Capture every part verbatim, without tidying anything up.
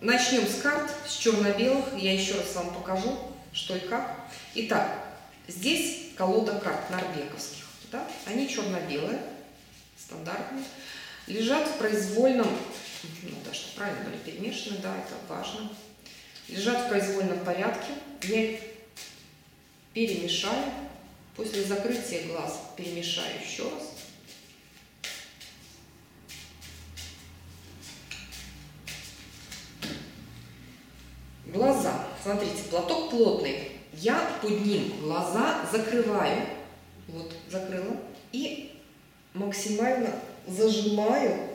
начнем с карт, с черно-белых. Я еще раз вам покажу, что и как. Итак, здесь колода карт норвеговских. Да? Они черно-белые, стандартные. Лежат в произвольном, ну да, что правильно были перемешаны, да, это важно. Лежат в произвольном порядке. Я их перемешаю. После закрытия глаз перемешаю еще раз. Глаза. Смотрите, платок плотный. Я под ним глаза закрываю. Вот, закрыла. И максимально зажимаю.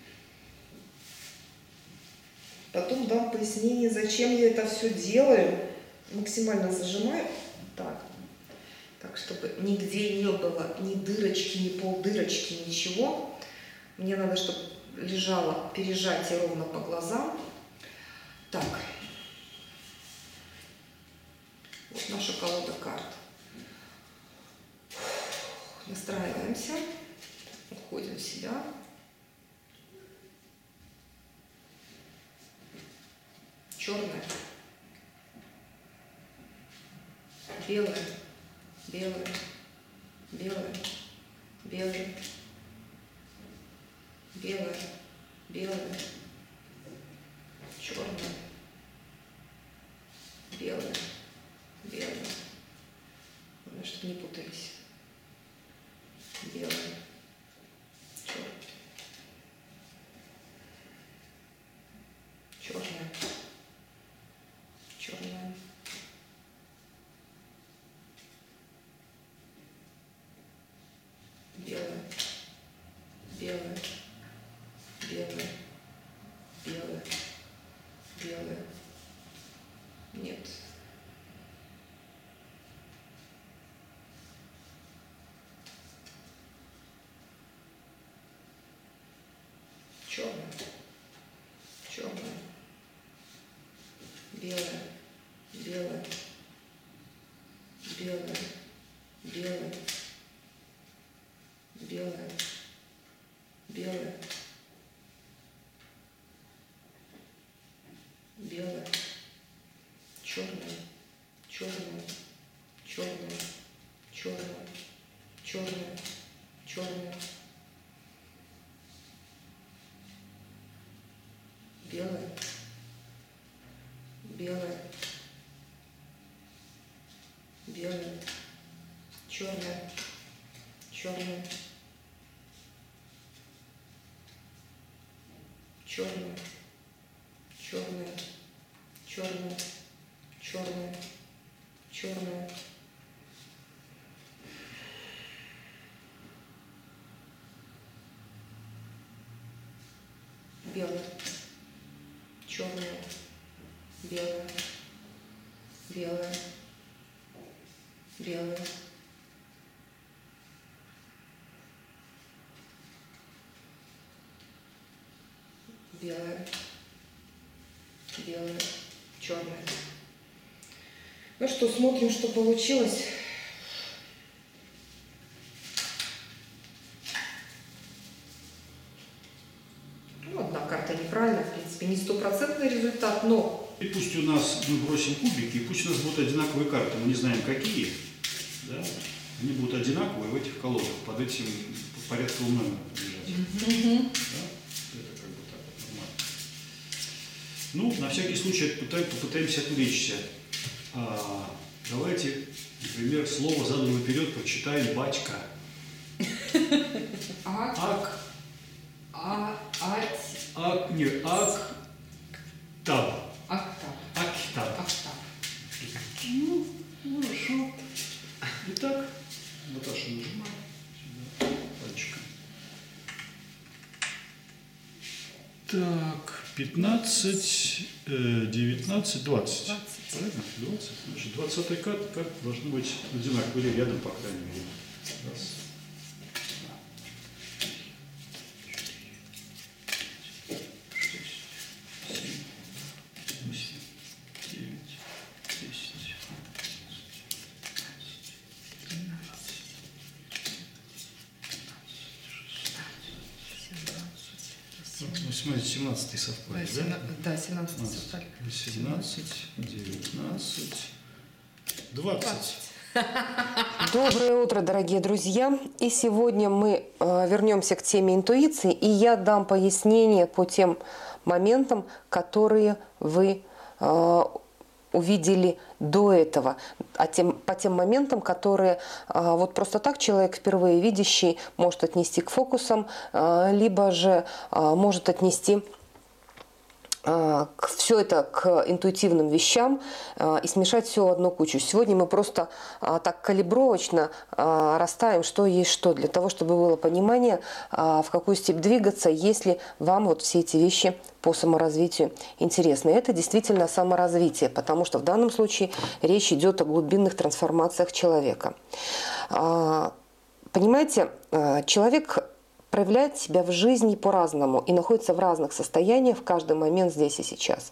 Потом дам пояснение, зачем я это все делаю. Максимально зажимаю. Так. Так, чтобы нигде не было ни дырочки, ни полдырочки, ничего. Мне надо, чтобы лежало пережатие ровно по глазам. Так. Вот наша колода карт. Настраиваемся. Уходим в себя. Черная. Белая. Белая. Белая. Белая. Белая. Белая. Черная. Белая. Белая. Главное, чтобы не путались. Белая. Черная. Черная. Черная. Белая. Белая. Белая. Белая. Белая. Нет. Черная. Черная. Белая. Белая. Белая. Белая. Белая. Белая. Белая. Черная. Черная. Черная. Черная. Черная. Черная. Белая. Белая. Белая. Черная. Черная. Черная. Черная. Черная. Черная. Черная. Белая. Черная. Белая. Белая. Белая. Белая. Белая. Черная. Ну что, смотрим, что получилось. Ну, одна карта неправильная, в принципе, не стопроцентный результат, но... И пусть у нас, мы бросим кубики, и пусть у нас будут одинаковые карты, мы не знаем какие, да? Они будут одинаковые в этих колодах, под этим порядковым номером лежать. Mm-hmm. Да? Это как бы так нормально. Ну, на всякий случай попытаемся отвлечься. А, давайте, например, слово задом наперед прочитаем «батька». Ак. Ак. А. Ать. Ак. Не, ак. Таб. Актав. Актаб. Актав. Ну, хорошо. Итак, Наташа нажимает сюда пальчиком. Так, пятнадцать, девятнадцать, двадцать. Правильно? двадцать. Значит, двадцатый карт, карт должны быть одинаковые, или рядом, по крайней мере. Раз. Смотрите, семнадцатый совпали, да? да? Да, семнадцатый совпали. семнадцать, девятнадцать, двадцать. Доброе утро, дорогие друзья! И сегодня мы э, вернемся к теме интуиции, и я дам пояснение по тем моментам, которые вы э, увидели до этого, а тем, по тем моментам, которые э, вот просто так человек впервые видящий может отнести к фокусам, э, либо же э, может отнести все это к интуитивным вещам и смешать все в одну кучу. Сегодня мы просто так калибровочно расставим, что есть что, для того, чтобы было понимание, в какую степь двигаться, если вам вот все эти вещи по саморазвитию интересны. И это действительно саморазвитие, потому что в данном случае речь идет о глубинных трансформациях человека. Понимаете, человек проявляет себя в жизни по-разному и находится в разных состояниях в каждый момент здесь и сейчас.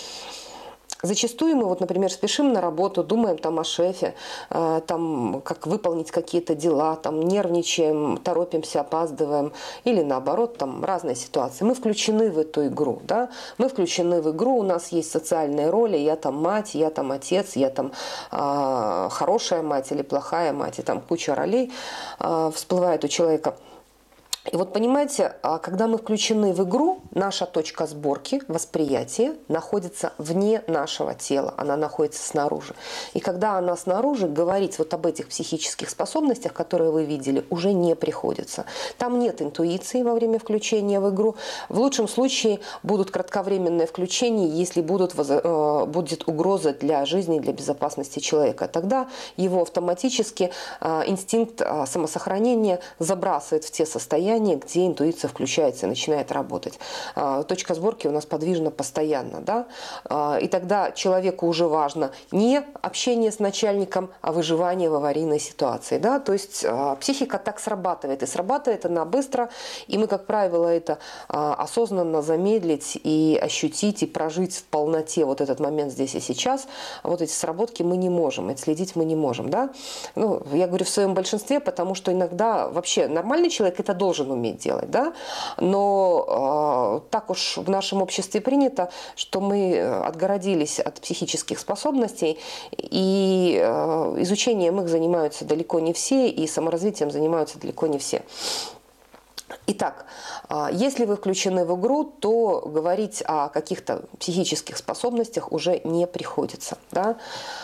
Зачастую мы, вот, например, спешим на работу, думаем там о шефе, э, там, как выполнить какие-то дела, там, нервничаем, торопимся, опаздываем, или наоборот, там разные ситуации. Мы включены в эту игру, да? Мы включены в игру, у нас есть социальные роли, я там мать, я там отец, я там э, хорошая мать или плохая мать, и там куча ролей э, всплывает у человека. И вот понимаете, когда мы включены в игру, наша точка сборки, восприятие находится вне нашего тела, она находится снаружи. И когда она снаружи, говорить вот об этих психических способностях, которые вы видели, уже не приходится. Там нет интуиции во время включения в игру. В лучшем случае будут кратковременные включения, если будут, будет угроза для жизни, для безопасности человека. Тогда его автоматически инстинкт самосохранения забрасывает в те состояния, где интуиция включается и начинает работать. Точка сборки у нас подвижна постоянно. Да? И тогда человеку уже важно не общение с начальником, а выживание в аварийной ситуации. Да? То есть психика так срабатывает. И срабатывает она быстро. И мы, как правило, это осознанно замедлить и ощутить, и прожить в полноте вот этот момент здесь и сейчас. Вот эти сработки мы не можем, отследить мы не можем. Да? Ну, я говорю в своем большинстве, потому что иногда вообще нормальный человек это должен уметь делать, да, но э, так уж в нашем обществе принято, что мы отгородились от психических способностей, и э, изучением их занимаются далеко не все, и саморазвитием занимаются далеко не все. Итак, э, если вы включены в игру, то говорить о каких-то психических способностях уже не приходится, да.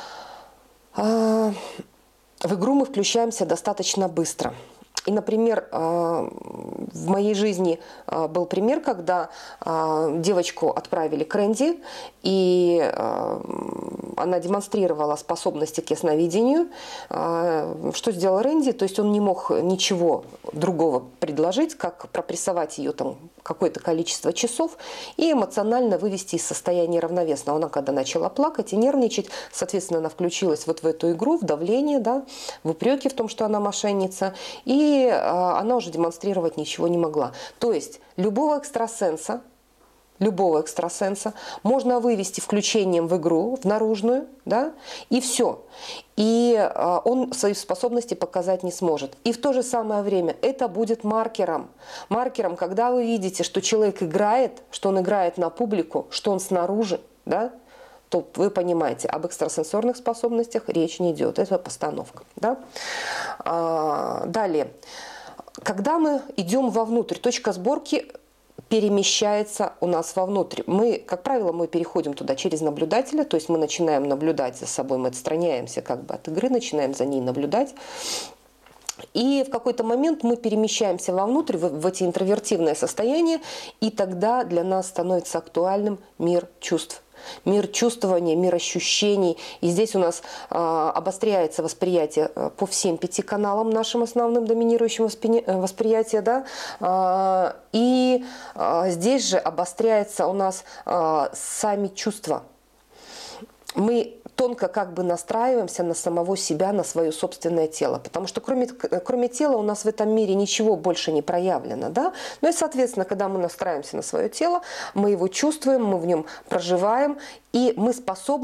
Э, в игру мы включаемся достаточно быстро. И, например, в моей жизни был пример, когда девочку отправили к Рэнди, и она демонстрировала способности к ясновидению. Что сделал Рэнди? То есть он не мог ничего другого предложить, как пропрессовать ее там какое-то количество часов и эмоционально вывести из состояния равновесного. Она когда начала плакать и нервничать, соответственно, она включилась вот в эту игру, в давление, да, в упреки в том, что она мошенница, и она уже демонстрировать ничего не могла. То есть любого экстрасенса, любого экстрасенса можно вывести включением в игру, в наружную, да, и все. И он свои способности показать не сможет. И в то же самое время это будет маркером. Маркером, когда вы видите, что человек играет, что он играет на публику, что он снаружи, да, то вы понимаете, об экстрасенсорных способностях речь не идет. Это постановка. Да? А, далее. Когда мы идем вовнутрь, точка сборки перемещается у нас вовнутрь. Мы, как правило, мы переходим туда через наблюдателя, то есть мы начинаем наблюдать за собой, мы отстраняемся как бы от игры, начинаем за ней наблюдать. И в какой-то момент мы перемещаемся вовнутрь, в, в эти интровертивные состояния, и тогда для нас становится актуальным мир чувств. Мир чувствования, мир ощущений. И здесь у нас э, обостряется восприятие по всем пяти каналам, нашим основным доминирующим воспри... восприятия. Да? Э, и э, здесь же обостряется у нас э, сами чувства. Мы тонко как бы настраиваемся на самого себя, на свое собственное тело. Потому что кроме, кроме тела у нас в этом мире ничего больше не проявлено. Да? Ну и, соответственно, когда мы настраиваемся на свое тело, мы его чувствуем, мы в нем проживаем, и мы способны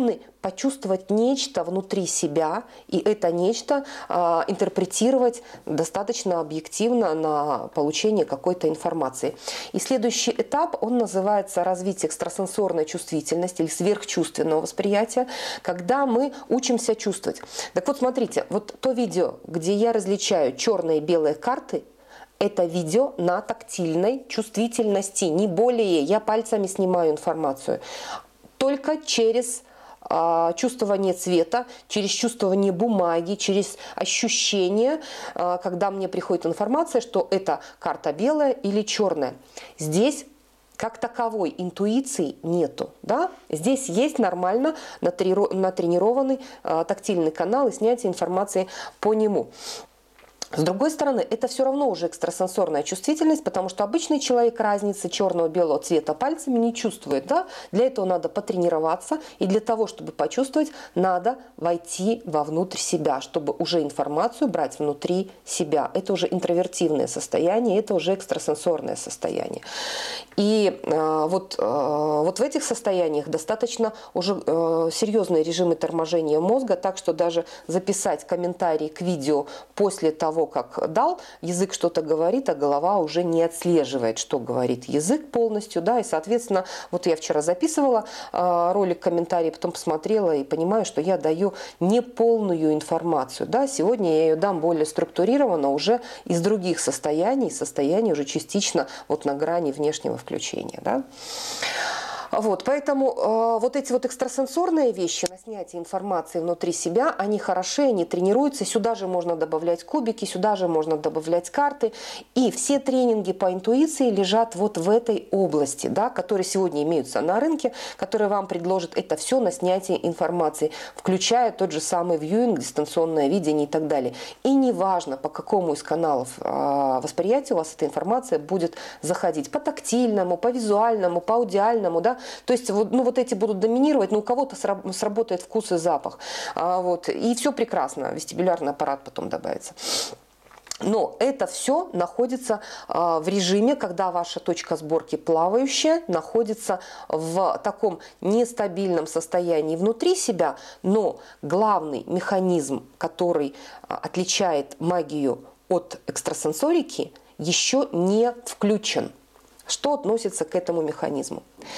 почувствовать нечто внутри себя, и это нечто э, интерпретировать достаточно объективно на получение какой-то информации. И следующий этап, он называется развитие экстрасенсорной чувствительности или сверхчувственного восприятия, когда мы учимся чувствовать. Так вот, смотрите, вот то видео, где я различаю черные и белые карты, это видео на тактильной чувствительности, не более. Я пальцами снимаю информацию. Только через э, чувствование цвета, через чувствование бумаги, через ощущение, э, когда мне приходит информация, что это карта белая или черная. Здесь как таковой интуиции нету. Да? Здесь есть нормально натренированный э, тактильный канал и снятие информации по нему. С другой стороны, это все равно уже экстрасенсорная чувствительность, потому что обычный человек разницы черного-белого цвета пальцами не чувствует. Да? Для этого надо потренироваться, и для того, чтобы почувствовать, надо войти вовнутрь себя, чтобы уже информацию брать внутри себя. Это уже интровертивное состояние, это уже экстрасенсорное состояние. И э, вот, э, вот в этих состояниях достаточно уже э, серьезные режимы торможения мозга, так что даже записать комментарий к видео после того, как дал, язык что-то говорит, а голова уже не отслеживает, что говорит язык полностью, да, и, соответственно, вот я вчера записывала э, ролик, комментарий, потом посмотрела и понимаю, что я даю неполную информацию, да, сегодня я ее дам более структурированно уже из других состояний, состояний уже частично вот на грани внешнего включения, да. Вот, поэтому э, вот эти вот экстрасенсорные вещи на снятие информации внутри себя, они хороши, они тренируются. Сюда же можно добавлять кубики, сюда же можно добавлять карты. И все тренинги по интуиции лежат вот в этой области, да, которые сегодня имеются на рынке, которые вам предложат это все на снятие информации, включая тот же самый вьюинг, дистанционное видение и так далее. И неважно, по какому из каналов э, восприятия у вас эта информация будет заходить. По тактильному, по визуальному, по аудиальному, да. То есть вот, ну, вот эти будут доминировать, но у кого-то сработает вкус и запах. А, вот, и все прекрасно, вестибулярный аппарат потом добавится. Но это все находится э, в режиме, когда ваша точка сборки плавающая, находится в таком нестабильном состоянии внутри себя, но главный механизм, который э, отличает магию от экстрасенсорики, еще не включен. Что относится к этому механизму?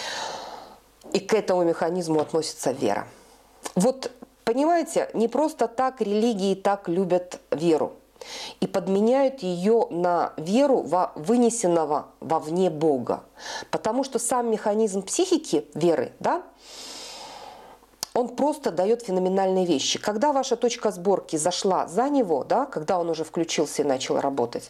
И к этому механизму относится вера. Вот, понимаете, не просто так религии так любят веру и подменяют ее на веру во вынесенного вовне Бога. Потому что сам механизм психики веры, да, он просто дает феноменальные вещи. Когда ваша точка сборки зашла за него, да, когда он уже включился и начал работать,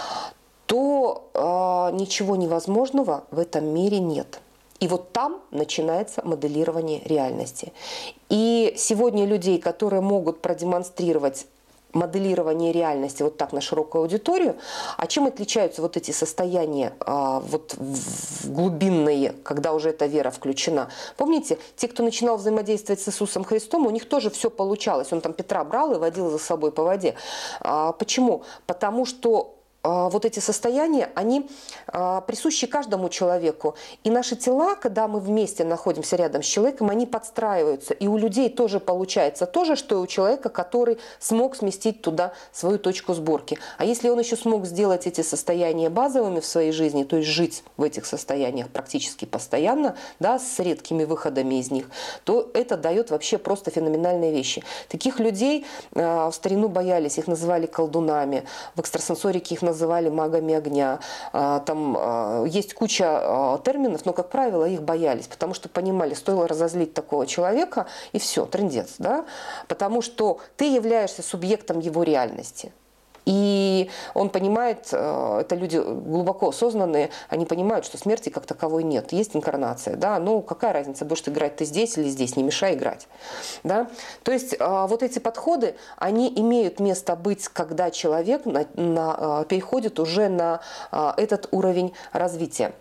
то э, ничего невозможного в этом мире нет. И вот там начинается моделирование реальности. И сегодня людей, которые могут продемонстрировать моделирование реальности вот так на широкую аудиторию, а чем отличаются вот эти состояния а, вот глубинные, когда уже эта вера включена? Помните, те, кто начинал взаимодействовать с Иисусом Христом, у них тоже все получалось. Он там Петра брал и водил за собой по воде. А, почему? Потому что вот эти состояния, они присущи каждому человеку. И наши тела, когда мы вместе находимся рядом с человеком, они подстраиваются. И у людей тоже получается то же, что и у человека, который смог сместить туда свою точку сборки. А если он еще смог сделать эти состояния базовыми в своей жизни, то есть жить в этих состояниях практически постоянно, да, с редкими выходами из них, то это дает вообще просто феноменальные вещи. Таких людей в старину боялись, их называли колдунами, в экстрасенсорике их называли называли магами огня. Там есть куча терминов, но, как правило, их боялись, потому что понимали, стоило разозлить такого человека, и все, трындец, да? Потому что ты являешься субъектом его реальности. И он понимает, это люди глубоко осознанные, они понимают, что смерти как таковой нет. Есть инкарнация, да, ну какая разница, будешь ты играть ты здесь или здесь, не мешай играть. Да? То есть вот эти подходы, они имеют место быть, когда человек на, на, переходит уже на этот уровень развития.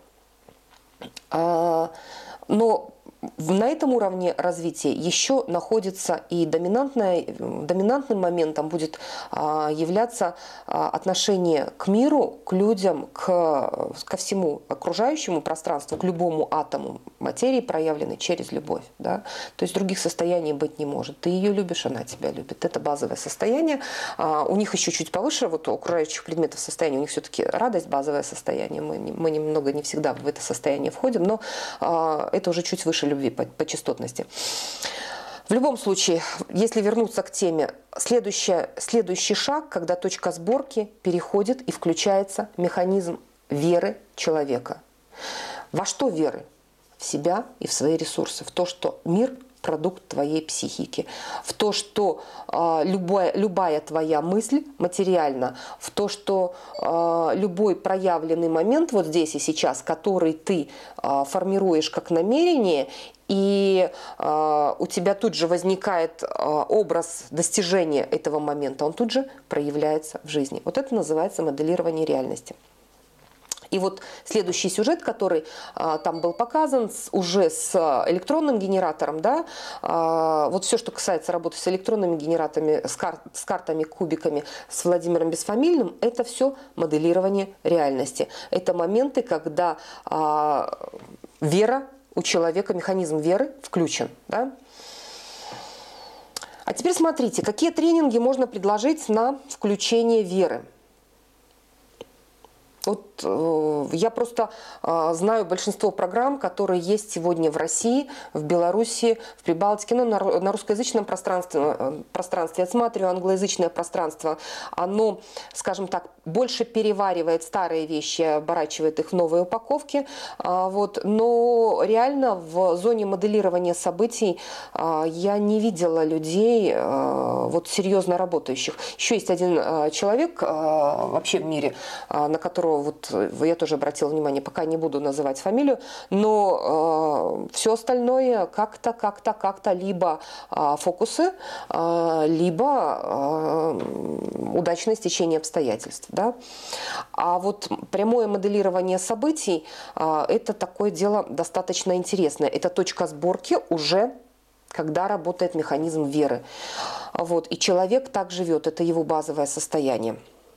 Но на этом уровне развития еще находится и доминантным моментом будет являться отношение к миру, к людям, к, ко всему окружающему пространству, к любому атому материи, проявленной через любовь. Да? То есть других состояний быть не может. Ты ее любишь, она тебя любит. Это базовое состояние. А, у них еще чуть повыше, вот у окружающих предметов состояния, у них все-таки радость, базовое состояние. Мы, не, мы немного не всегда в это состояние входим, но а, это уже чуть выше любви по, по частотности. В любом случае, если вернуться к теме, следующий, следующий шаг, когда точка сборки переходит и включается механизм веры человека. Во что веры? В себя и в свои ресурсы, в то, что мир – продукт твоей психики, в то, что э, любая, любая твоя мысль материальна, в то, что э, любой проявленный момент вот здесь и сейчас, который ты э, формируешь как намерение, и э, у тебя тут же возникает э, образ достижения этого момента, он тут же проявляется в жизни. Вот это называется моделирование реальности. И вот следующий сюжет, который а, там был показан с, уже с электронным генератором, да, а, вот все, что касается работы с электронными генераторами, с, кар, с картами, кубиками, с Владимиром Бесфамильным, это все моделирование реальности. Это моменты, когда а, вера у человека, механизм веры включен. Да? А теперь смотрите, какие тренинги можно предложить на включение веры. Вот э, я просто э, знаю большинство программ, которые есть сегодня в России, в Беларуси, в Прибалтике, ну, на, на русскоязычном пространстве, э, пространстве. Я смотрю, англоязычное пространство, оно, скажем так, больше переваривает старые вещи, оборачивает их в новые упаковки. Э, вот. Но реально в зоне моделирования событий э, я не видела людей э, вот, серьезно работающих. Еще есть один э, человек э, вообще в мире, э, на которого вот я тоже обратила внимание, пока не буду называть фамилию, но э, все остальное как-то, как-то, как-то либо э, фокусы, э, либо э, удачное стечение обстоятельств. Да? А вот прямое моделирование событий э, это такое дело достаточно интересное. Это точка сборки уже, когда работает механизм веры. Вот. И человек так живет, это его базовое состояние.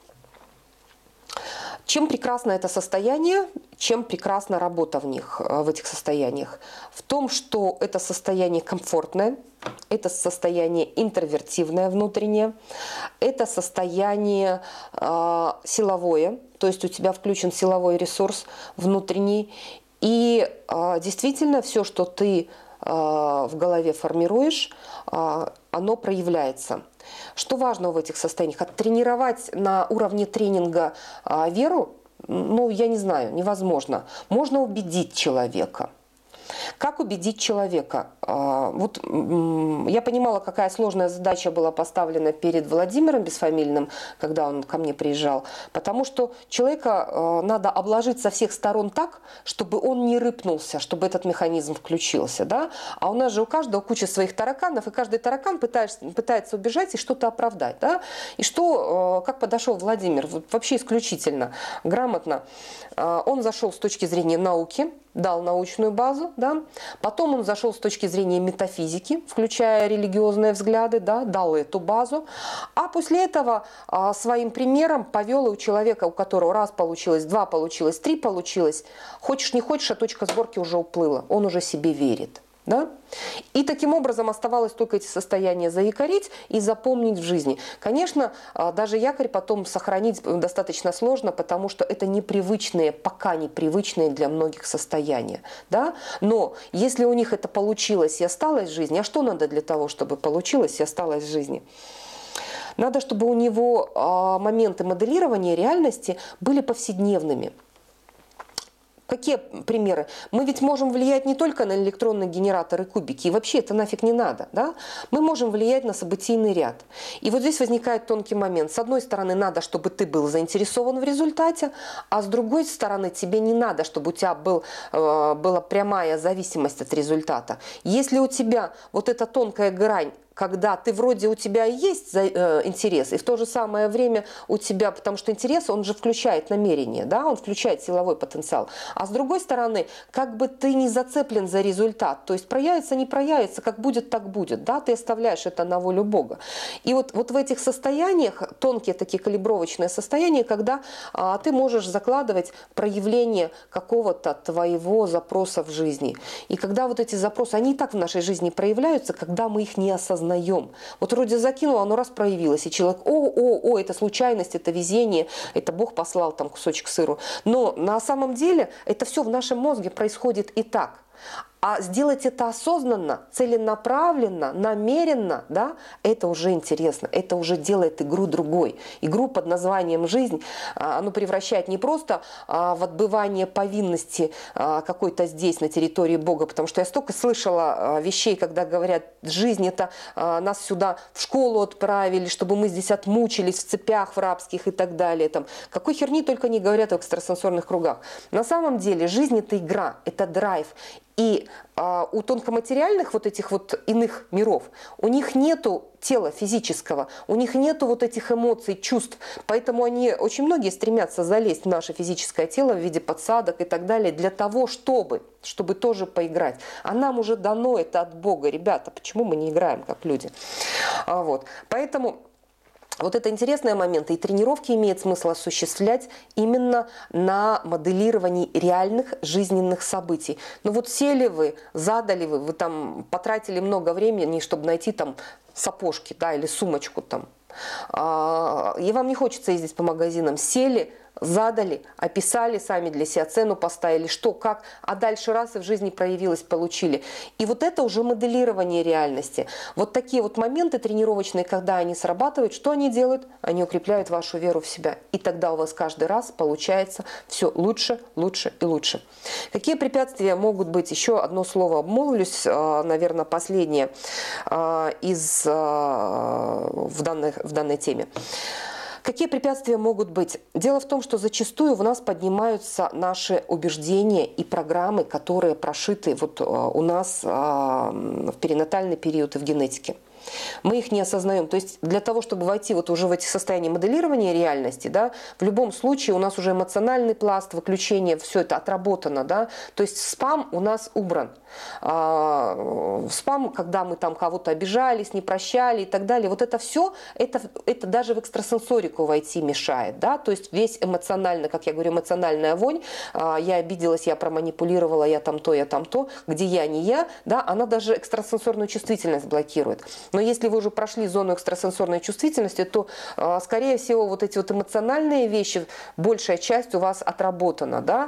Чем прекрасно это состояние, чем прекрасна работа в них, в этих состояниях? В том, что это состояние комфортное, это состояние интровертивное внутреннее, это состояние э, силовое, то есть у тебя включен силовой ресурс внутренний, и э, действительно все, что ты э, в голове формируешь, э, оно проявляется. Что важно в этих состояниях? Оттренировать на уровне тренинга а, веру, ну, я не знаю, невозможно. Можно убедить человека. Как убедить человека? Вот я понимала, какая сложная задача была поставлена перед Владимиром Бесфамильным, когда он ко мне приезжал, потому что человека надо обложить со всех сторон так, чтобы он не рыпнулся, чтобы этот механизм включился. Да? А у нас же у каждого куча своих тараканов, и каждый таракан пытается, пытается убежать и что-то оправдать. Да? И что, как подошел Владимир, вот вообще исключительно, грамотно. Он зашел с точки зрения науки, дал научную базу, да? Потом он зашел с точки зрения метафизики, включая религиозные взгляды, да? Дал эту базу, а после этого а, своим примером повел и у человека, у которого раз получилось, два получилось, три получилось, хочешь не хочешь, а точка сборки уже уплыла, он уже себе верит. Да? И таким образом оставалось только эти состояния заякорить и запомнить в жизни. Конечно, даже якорь потом сохранить достаточно сложно, потому что это непривычные, пока непривычные для многих состояния. Да? Но если у них это получилось и осталось в жизни, а что надо для того, чтобы получилось и осталось в жизни? Надо, чтобы у него моменты моделирования реальности были повседневными. Какие примеры? Мы ведь можем влиять не только на электронные генераторы кубики, и вообще это нафиг не надо. Да? Мы можем влиять на событийный ряд. И вот здесь возникает тонкий момент. С одной стороны, надо, чтобы ты был заинтересован в результате, а с другой стороны, тебе не надо, чтобы у тебя был, э, была прямая зависимость от результата. Если у тебя вот эта тонкая грань, когда ты вроде у тебя есть интерес, и в то же самое время у тебя, потому что интерес, он же включает намерение, да, он включает силовой потенциал. А с другой стороны, как бы ты не зацеплен за результат, то есть проявится, не проявится, как будет, так будет, да, ты оставляешь это на волю Бога. И вот, вот в этих состояниях, тонкие такие калибровочные состояния, когда а, ты можешь закладывать проявление какого-то твоего запроса в жизни. И когда вот эти запросы, они и так в нашей жизни проявляются, когда мы их не осознаем. Вот вроде закинуло, оно раз проявилось, и человек, о, о, о, это случайность, это везение, это Бог послал там кусочек сыру. Но на самом деле это все в нашем мозге происходит и так. А сделать это осознанно, целенаправленно, намеренно, да, это уже интересно, это уже делает игру другой. Игру под названием «жизнь», оно превращает не просто в отбывание повинности какой-то здесь, на территории Бога, потому что я столько слышала вещей, когда говорят, жизнь это нас сюда в школу отправили, чтобы мы здесь отмучились в цепях в рабских и так далее. Там, какой херни только не говорят в экстрасенсорных кругах. На самом деле жизнь это игра, это драйв. И а, у тонкоматериальных вот этих вот иных миров, у них нету тела физического, у них нету вот этих эмоций, чувств. Поэтому они, очень многие стремятся залезть в наше физическое тело в виде подсадок и так далее, для того, чтобы, чтобы тоже поиграть. А нам уже дано это от Бога. Ребята, почему мы не играем как люди? А, вот. Поэтому... Вот это интересный момент, и тренировки имеет смысл осуществлять именно на моделировании реальных жизненных событий. Ну вот сели вы, задали вы, вы там потратили много времени, чтобы найти там сапожки, да, или сумочку там. И вам не хочется ездить по магазинам, сели, задали, описали, сами для себя цену поставили, что, как, а дальше раз и в жизни проявилось, получили. И вот это уже моделирование реальности. Вот такие вот моменты тренировочные, когда они срабатывают, что они делают? Они укрепляют вашу веру в себя. И тогда у вас каждый раз получается все лучше, лучше и лучше. Какие препятствия могут быть? Еще одно слово обмолвлюсь, наверное, последнее из, в, данной, в данной теме. Какие препятствия могут быть? Дело в том, что зачастую в нас поднимаются наши убеждения и программы, которые прошиты вот у нас в перинатальный период и в генетике. Мы их не осознаем. То есть для того, чтобы войти вот уже в эти состояния моделирования реальности, да, в любом случае у нас уже эмоциональный пласт, выключение, все это отработано. Да, то есть спам у нас убран. А, спам, когда мы там кого-то обижались, не прощали и так далее, вот это все, это, это даже в экстрасенсорику войти мешает. Да? То есть весь эмоционально, как я говорю, эмоциональная вонь, а, я обиделась, я проманипулировала, я там то, я там то, где я, не я, да, она даже экстрасенсорную чувствительность блокирует. Но если вы уже прошли зону экстрасенсорной чувствительности, то, скорее всего, вот эти вот эмоциональные вещи, большая часть у вас отработана. Да?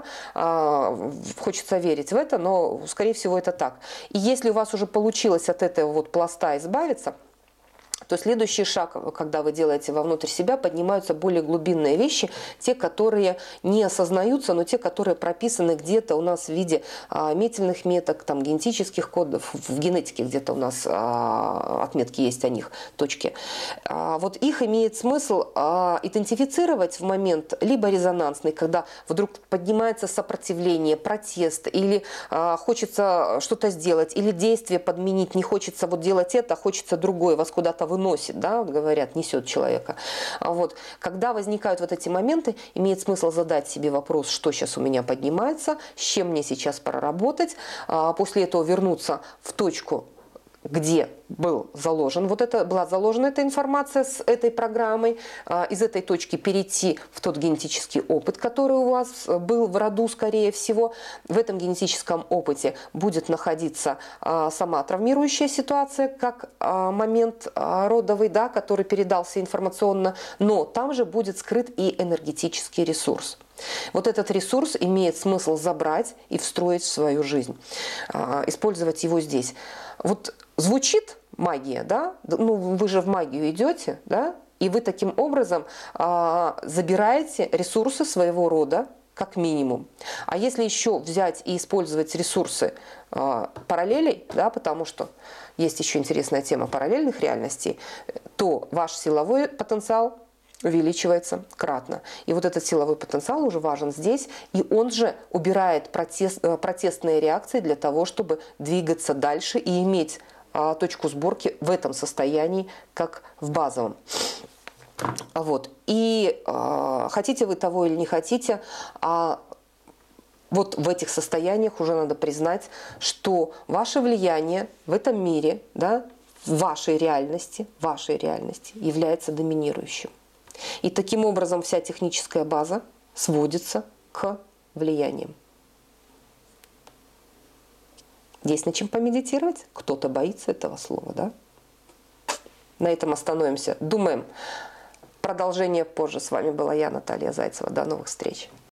Хочется верить в это, но, скорее всего, это так. И если у вас уже получилось от этого вот пласта избавиться, то следующий шаг, когда вы делаете вовнутрь себя, поднимаются более глубинные вещи, те, которые не осознаются, но те, которые прописаны где-то у нас в виде а, метильных меток, там, генетических кодов, в генетике где-то у нас а, отметки есть о них, точки. А, вот их имеет смысл а, идентифицировать в момент либо резонансный, когда вдруг поднимается сопротивление, протест, или а, хочется что-то сделать, или действие подменить, не хочется вот делать это, а хочется другое, вас куда-то выносит, да, вот говорят, несет человека. А вот, когда возникают вот эти моменты, имеет смысл задать себе вопрос, что сейчас у меня поднимается, с чем мне сейчас проработать, а после этого вернуться в точку, где был заложен, вот это, была заложена эта информация с этой программой, из этой точки перейти в тот генетический опыт, который у вас был в роду, скорее всего. В этом генетическом опыте будет находиться сама травмирующая ситуация, как момент родовый, да, который передался информационно, но там же будет скрыт и энергетический ресурс. Вот этот ресурс имеет смысл забрать и встроить в свою жизнь, использовать его здесь. Вот звучит магия, да? Ну, вы же в магию идете, да? И вы таким образом а, забираете ресурсы своего рода, как минимум. А если еще взять и использовать ресурсы а, параллелей, да, потому что есть еще интересная тема параллельных реальностей, то ваш силовой потенциал увеличивается кратно. И вот этот силовой потенциал уже важен здесь, и он же убирает протест, протестные реакции для того, чтобы двигаться дальше и иметь а, точку сборки в этом состоянии, как в базовом. Вот. И э, хотите вы того или не хотите, а вот в этих состояниях уже надо признать, что ваше влияние в этом мире, да, в вашей реальности, вашей реальности является доминирующим. И таким образом вся техническая база сводится к влияниям. Есть над чем помедитировать? Кто-то боится этого слова, да? На этом остановимся. Думаем. Продолжение позже. С вами была я, Наталья Зайцева. До новых встреч.